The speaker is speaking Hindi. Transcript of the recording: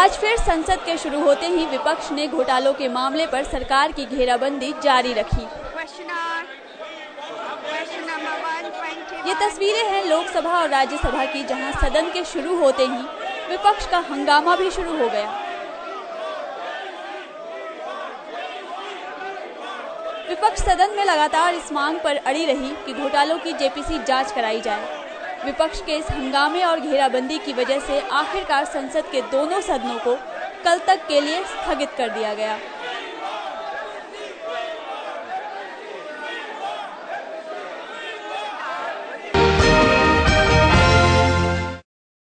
आज फिर संसद के शुरू होते ही विपक्ष ने घोटालों के मामले पर सरकार की घेराबंदी जारी रखी। ये तस्वीरें हैं लोकसभा और राज्यसभा की, जहां सदन के शुरू होते ही विपक्ष का हंगामा भी शुरू हो गया। विपक्ष सदन में लगातार इस मांग पर अड़ी रही कि घोटालों की जेपीसी जांच कराई जाए। विपक्ष के इस हंगामे और घेराबंदी की वजह से आखिरकार संसद के दोनों सदनों को कल तक के लिए स्थगित कर दिया गया।